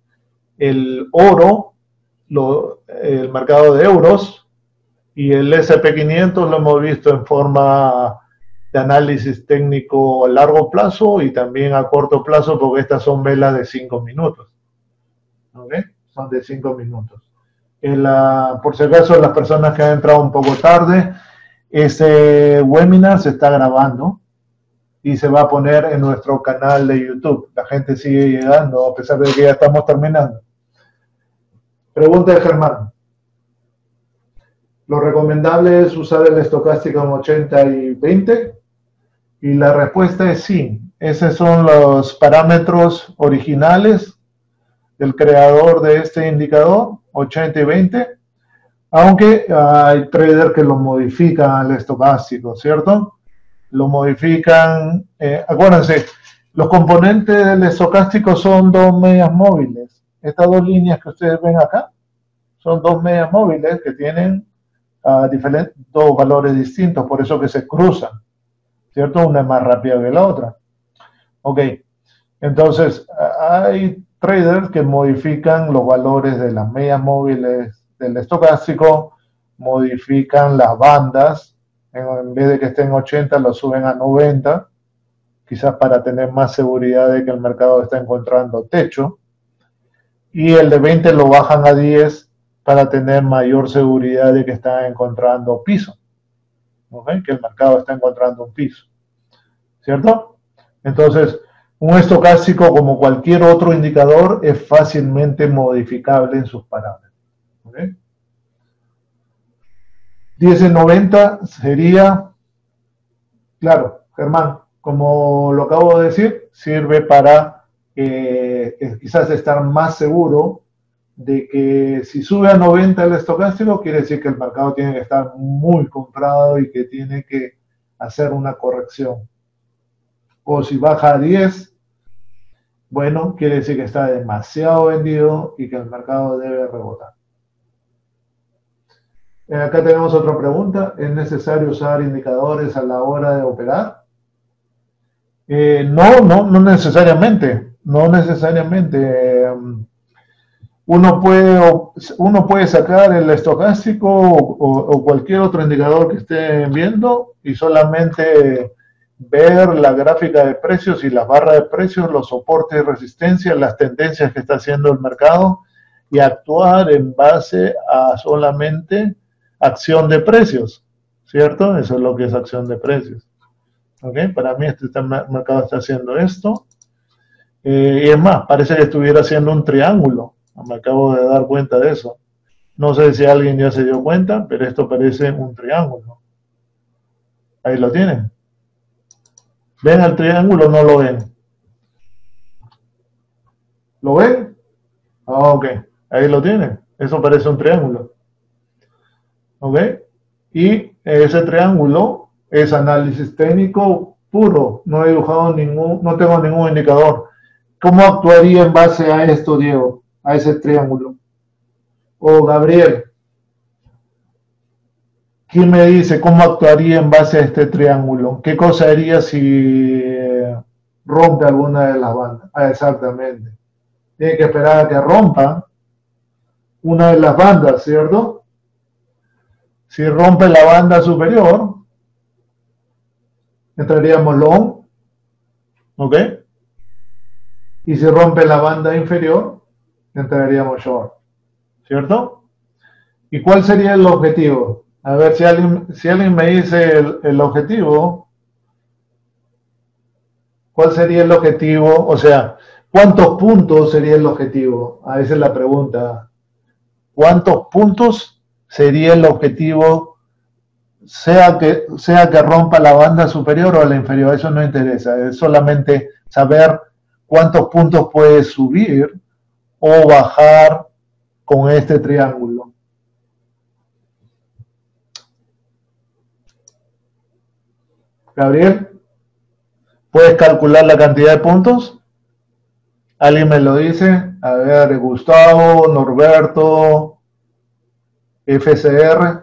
el oro, lo, el mercado de euros y el ese and pe quinientos lo hemos visto en forma de análisis técnico a largo plazo y también a corto plazo, porque estas son velas de cinco minutos. ¿Ok? Son de cinco minutos. En la, por si acaso, las personas que han entrado un poco tarde, ese webinar se está grabando y se va a poner en nuestro canal de YouTube. La gente sigue llegando a pesar de que ya estamos terminando. Pregunta de Germán. ¿Lo recomendable es usar el estocástico en ochenta y veinte? Y la respuesta es sí. Esos son los parámetros originales del creador de este indicador, ochenta y veinte. Aunque hay traders que lo modifican al estocástico, ¿cierto? Lo modifican, eh, acuérdense, los componentes del estocástico son dos medias móviles. Estas dos líneas que ustedes ven acá son dos medias móviles que tienen uh, diferentes, dos valores distintos, por eso que se cruzan, ¿cierto? Una es más rápida que la otra. Ok, entonces hay traders que modifican los valores de las medias móviles del estocástico, modifican las bandas, en vez de que esté en ochenta, lo suben a noventa, quizás para tener más seguridad de que el mercado está encontrando techo, y el de veinte lo bajan a diez para tener mayor seguridad de que está encontrando piso, ¿okay? Que el mercado está encontrando un piso, ¿cierto? Entonces, un estocástico, como cualquier otro indicador, es fácilmente modificable en sus parámetros, ¿okay? diez en noventa sería, claro, Germán, como lo acabo de decir, sirve para eh, quizás estar más seguro de que si sube a noventa el estocástico, quiere decir que el mercado tiene que estar muy comprado y que tiene que hacer una corrección. O si baja a diez, bueno, quiere decir que está demasiado vendido y que el mercado debe rebotar. Acá tenemos otra pregunta. ¿Es necesario usar indicadores a la hora de operar? Eh, no, no, no necesariamente. No necesariamente. Uno puede, uno puede sacar el estocástico o, o cualquier otro indicador que estén viendo y solamente ver la gráfica de precios y las barras de precios, los soportes y resistencias, las tendencias que está haciendo el mercado y actuar en base a solamente acción de precios, ¿cierto? Eso es lo que es acción de precios. ¿Ok? Para mí este está, mercado está haciendo esto. Eh, y es más, parece que estuviera haciendo un triángulo. Me acabo de dar cuenta de eso. No sé si alguien ya se dio cuenta, pero esto parece un triángulo. Ahí lo tienen. ¿Ven el triángulo o no lo ven? ¿Lo ven? Ah, ok. Ahí lo tienen. Eso parece un triángulo. ¿Ok? Y ese triángulo es análisis técnico puro. No he dibujado ningún, no tengo ningún indicador. ¿Cómo actuaría en base a esto, Diego? A ese triángulo. O Gabriel, ¿quién me dice cómo actuaría en base a este triángulo? ¿Qué cosa haría si rompe alguna de las bandas? Ah, exactamente. Tiene que esperar a que rompa una de las bandas, ¿cierto? Si rompe la banda superior, entraríamos long, ¿ok? Y si rompe la banda inferior, entraríamos short, ¿cierto? ¿Y cuál sería el objetivo? A ver, si alguien, si alguien me dice el, el objetivo, ¿cuál sería el objetivo? O sea, ¿cuántos puntos sería el objetivo? A esa es la pregunta. ¿Cuántos puntos sería el objetivo, sea que, sea que rompa la banda superior o la inferior? Eso no interesa, es solamente saber cuántos puntos puede subir o bajar con este triángulo. Gabriel, ¿puedes calcular la cantidad de puntos? ¿Alguien me lo dice? A ver, Gustavo, Norberto, F C R,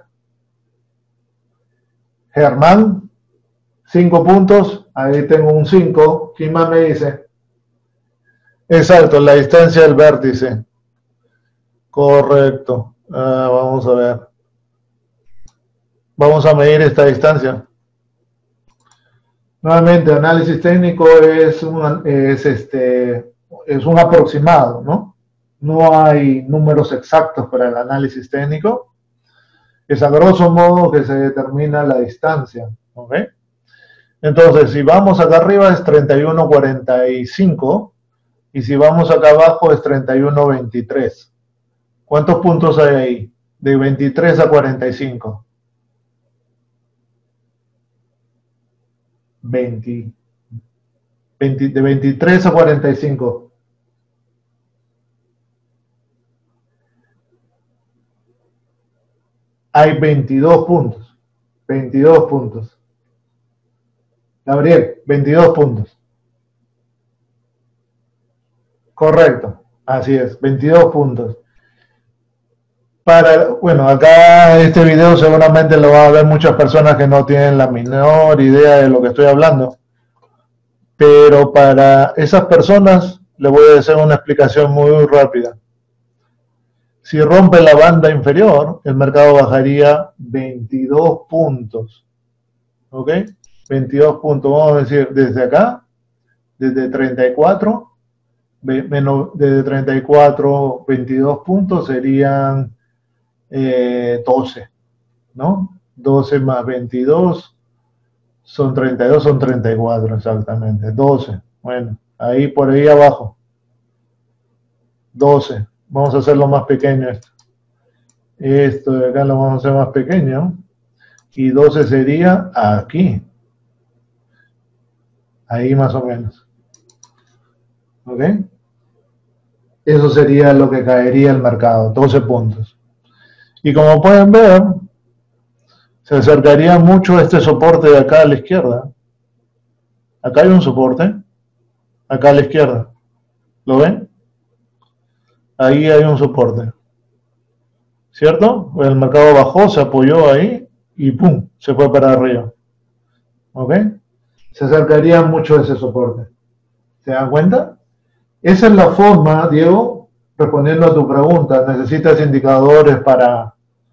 Germán, cinco puntos, ahí tengo un cinco. ¿Quién más me dice? Exacto, la distancia del vértice. Correcto. Ah, vamos a ver. Vamos a medir esta distancia. Nuevamente, análisis técnico es un, es este, es un aproximado, ¿no? No hay números exactos para el análisis técnico. Es a grosso modo que se determina la distancia, ¿ok? Entonces, si vamos acá arriba es treinta y uno cuarenta y cinco y si vamos acá abajo es treinta y uno veintitrés. ¿Cuántos puntos hay ahí? De veintitrés a cuarenta y cinco. veinte, veinte, de veintitrés a cuarenta y cinco. Hay veintidós puntos. veintidós puntos. Gabriel, veintidós puntos. Correcto, así es, veintidós puntos. Para, bueno, acá este video seguramente lo va a ver muchas personas que no tienen la menor idea de lo que estoy hablando. Pero para esas personas les voy a hacer una explicación muy rápida. Si rompe la banda inferior, el mercado bajaría veintidós puntos. ¿Ok? veintidós puntos, vamos a decir, desde acá, desde treinta y cuatro, menos, desde treinta y cuatro, veintidós puntos serían eh, doce, ¿no? doce más veintidós son treinta y dos, son treinta y cuatro exactamente, doce, bueno, ahí por ahí abajo, doce, vamos a hacerlo más pequeño esto, esto de acá lo vamos a hacer más pequeño, y doce sería aquí, ahí más o menos, ¿ok? Eso sería lo que caería el mercado, doce puntos. Y como pueden ver, se acercaría mucho a este soporte de acá a la izquierda. Acá hay un soporte, acá a la izquierda. ¿Lo ven? Ahí hay un soporte. ¿Cierto? El mercado bajó, se apoyó ahí y ¡pum! Se fue para arriba. ¿Ok? Se acercaría mucho a ese soporte. ¿Se dan cuenta? Esa es la forma, Diego, respondiendo a tu pregunta. ¿Necesitas indicadores para,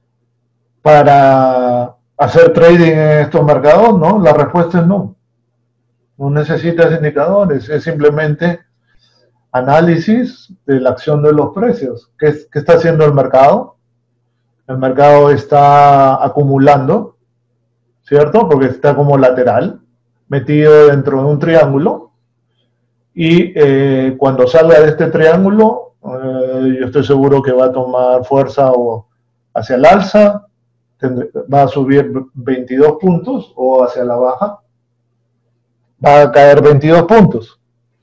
para hacer trading en estos mercados? No, la respuesta es no. No necesitas indicadores, es simplemente análisis de la acción de los precios. ¿Qué, qué está haciendo el mercado? El mercado está acumulando, ¿cierto? Porque está como lateral. metido dentro de un triángulo y eh, cuando salga de este triángulo, eh, yo estoy seguro que va a tomar fuerza o hacia el alza, va a subir veintidós puntos, o hacia la baja, va a caer veintidós puntos.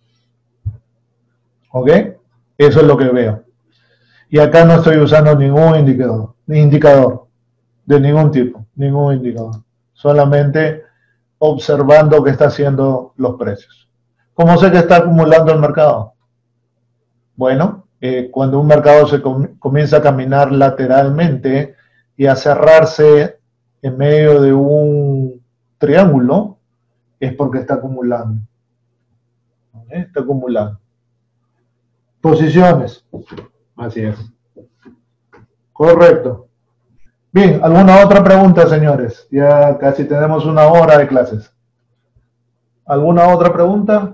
¿Ok? Eso es lo que veo. Y acá no estoy usando ningún indicador, indicador de ningún tipo, ningún indicador. Solamente observando qué está haciendo los precios. ¿Cómo sé que está acumulando el mercado? Bueno, eh, cuando un mercado se com comienza a caminar lateralmente y a cerrarse en medio de un triángulo, es porque está acumulando. ¿Eh? Está acumulando. Posiciones. Así es. Correcto. Bien, ¿alguna otra pregunta, señores? Ya casi tenemos una hora de clases. ¿Alguna otra pregunta?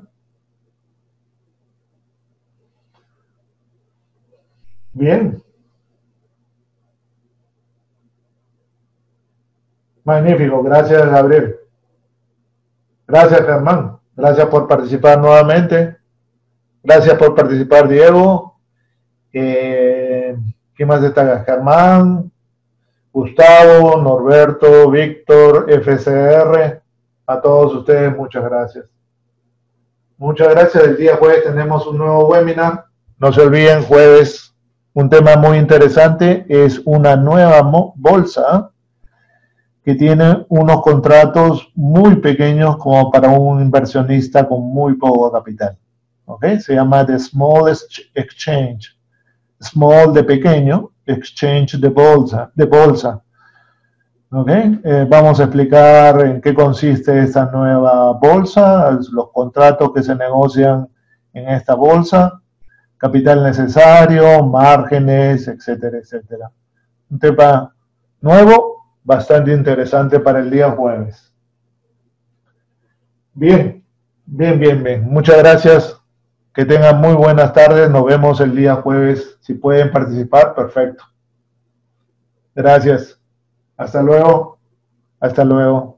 Bien. Magnífico. Gracias, Gabriel. Gracias, Germán. Gracias por participar nuevamente. Gracias por participar, Diego. Eh, ¿Quién más destaca? Germán, Gustavo, Norberto, Víctor, F C R. A todos ustedes, muchas gracias. Muchas gracias. El día jueves tenemos un nuevo webinar. No se olviden, jueves, un tema muy interesante es una nueva bolsa que tiene unos contratos muy pequeños como para un inversionista con muy poco capital. ¿Okay? Se llama The Smallest Exchange. Small de pequeño, exchange de bolsa. De bolsa. ¿Okay? Eh, vamos a explicar en qué consiste esta nueva bolsa, los contratos que se negocian en esta bolsa, capital necesario, márgenes, etcétera, etcétera. Un tema nuevo, bastante interesante para el día jueves. Bien, bien, bien, bien. Muchas gracias. Que tengan muy buenas tardes. Nos vemos el día jueves. Si pueden participar, perfecto. Gracias. Hasta luego. Hasta luego.